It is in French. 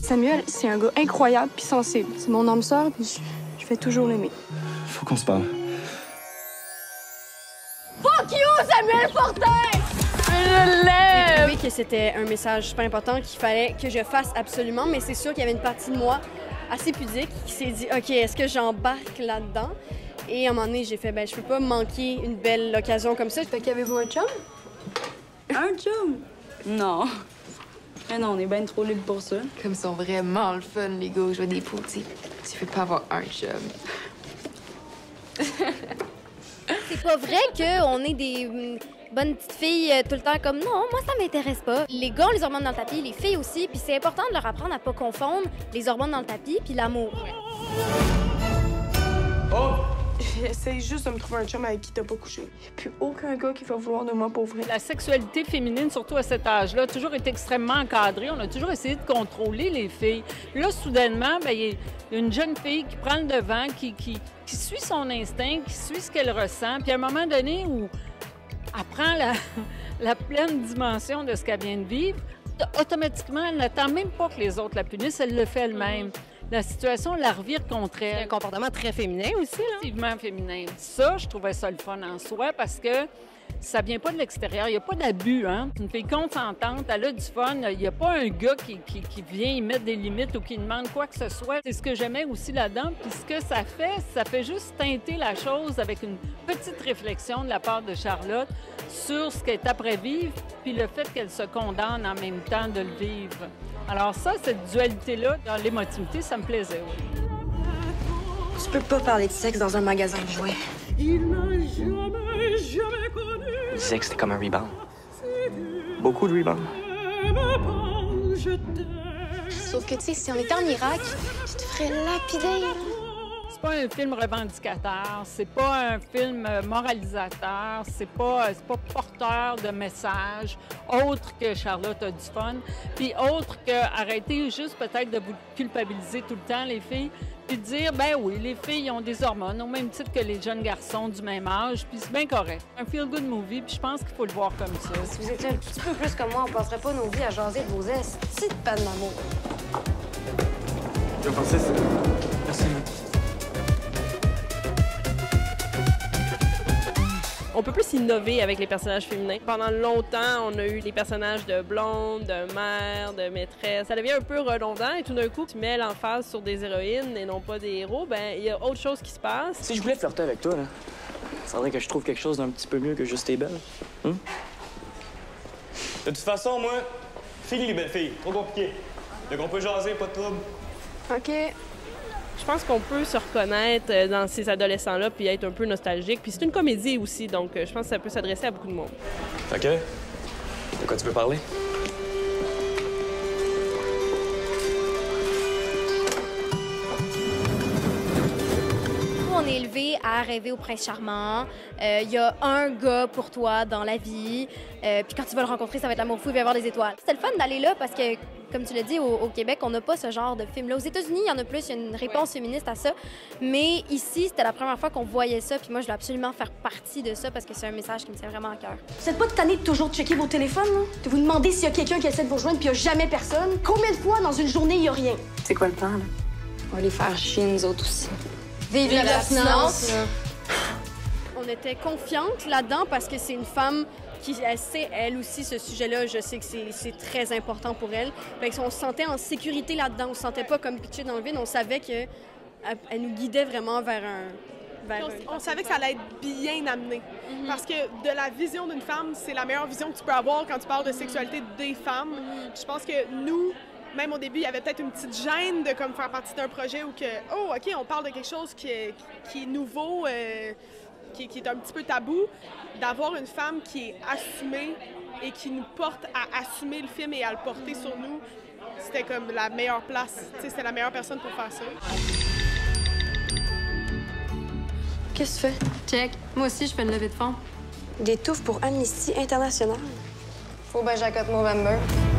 Samuel, c'est un gars incroyable puis sensible. C'est mon âme sœur puis je vais toujours l'aimer. Faut qu'on se parle. Fuck you, Samuel Fortin! Je l'aime! J'ai trouvé que c'était un message super important qu'il fallait que je fasse absolument, mais c'est sûr qu'il y avait une partie de moi assez pudique qui s'est dit « OK, est-ce que j'embarque là-dedans? » Et à un moment donné, j'ai fait « Ben, je peux pas manquer une belle occasion comme ça. » Fait qu'avez-vous un chum? Un chum? Non. Mais non, on est bien trop libre pour ça. Comme ils sont vraiment le fun, les gars, jouer des pots, tu sais. Tu peux pas avoir un chum. C'est pas vrai qu'on est des bonnes petites filles tout le temps comme non, moi ça m'intéresse pas. Les gars ont les hormones dans le tapis, les filles aussi, puis c'est important de leur apprendre à pas confondre les hormones dans le tapis puis l'amour. Oh! J'essaie juste de me trouver un chum avec qui t'as pas couché. Y'a plus aucun gars qui va vouloir de moi pour vrai. La sexualité féminine, surtout à cet âge-là, a toujours été extrêmement encadrée. On a toujours essayé de contrôler les filles. Là, soudainement, bien, il y a une jeune fille qui prend le devant, qui suit son instinct, qui suit ce qu'elle ressent. Puis à un moment donné où elle prend la pleine dimension de ce qu'elle vient de vivre, automatiquement, elle n'attend même pas que les autres la punissent, elle le fait elle-même. La situation la revire contre elle. C'est un comportement très féminin aussi, là. Effectivement féminin. Ça, je trouvais ça le fun en soi parce que ça vient pas de l'extérieur. Il n'y a pas d'abus, hein. Une fille consentante, elle a du fun. Il n'y a pas un gars qui vient y mettre des limites ou qui demande quoi que ce soit. C'est ce que j'aimais aussi là-dedans. Puis ce que ça fait juste teinter la chose avec une petite réflexion de la part de Charlotte sur ce qu'elle est après vivre, puis le fait qu'elle se condamne en même temps de le vivre. Alors ça, cette dualité-là, dans l'émotivité, ça me plaisait, oui. Tu peux pas parler de sexe dans un magasin de jouets. Il disait que c'était comme un rebound. Beaucoup de rebound. Sauf que, tu sais, si on était en Irak, tu te ferais lapider. C'est pas un film revendicateur, c'est pas un film moralisateur, c'est pas porteur de messages autre que Charlotte a du fun, puis autre que arrêter juste peut-être de vous culpabiliser tout le temps, les filles, puis de dire, ben oui, les filles ont des hormones au même titre que les jeunes garçons du même âge, puis c'est bien correct. Un feel-good movie, puis je pense qu'il faut le voir comme ça. Si vous étiez un petit peu plus comme moi, on passerait pas nos vies à jaser de vos estis de peine d'amour. Je vais penser ça. Merci. On peut plus innover avec les personnages féminins. Pendant longtemps, on a eu les personnages de blonde, de mère, de maîtresse. Ça devient un peu redondant et tout d'un coup, tu mets l'emphase sur des héroïnes et non pas des héros, ben il y a autre chose qui se passe. Si je voulais flirter avec toi, là, ça faudrait que je trouve quelque chose d'un petit peu mieux que juste t'es belle. De toute façon, moi, fini les belles filles. Trop compliqué. Donc on peut jaser, pas de trouble. OK. Je pense qu'on peut se reconnaître dans ces adolescents-là puis être un peu nostalgique. Puis c'est une comédie aussi, donc je pense que ça peut s'adresser à beaucoup de monde. OK. De quoi tu veux parler? On est élevé à rêver au prince charmant. Il y a un gars pour toi dans la vie. Puis quand tu vas le rencontrer, ça va être l'amour fou, il va y avoir des étoiles. C'était le fun d'aller là parce que, comme tu l'as dit, au Québec, on n'a pas ce genre de film-là. Aux États-Unis, il y en a plus, il y a une réponse féministe à ça. Mais ici, c'était la première fois qu'on voyait ça. Puis moi, je voulais absolument faire partie de ça parce que c'est un message qui me tient vraiment à cœur. Vous êtes pas tannés de toujours checker vos téléphones, là? De vous demander s'il y a quelqu'un qui essaie de vous rejoindre puis il y a jamais personne? Combien de fois dans une journée, il y a rien? C'est quoi le plan, là? On va les faire chier, nous autres aussi. Vive l'abstinence! On était confiante là-dedans parce que c'est une femme qui elle sait, elle aussi, ce sujet-là, je sais que c'est très important pour elle. Fait qu'on se sentait en sécurité là-dedans. On se sentait pas comme pitché dans le vide. On savait qu'elle nous guidait vraiment vers on savait que ça allait être bien amené. Parce que de la vision d'une femme, c'est la meilleure vision que tu peux avoir quand tu parles de sexualité des femmes. Je pense que nous, même au début, il y avait peut-être une petite gêne de comme faire partie d'un projet où que, oh, OK, on parle de quelque chose qui est nouveau, qui est un petit peu tabou, d'avoir une femme qui est assumée et qui nous porte à assumer le film et à le porter sur nous, c'était comme la meilleure place. C'était la meilleure personne pour faire ça. Qu'est-ce que tu fais? Check. Moi aussi, je fais une levée de fonds. Des touffes pour Amnesty International. Faut ben j'accote Movember.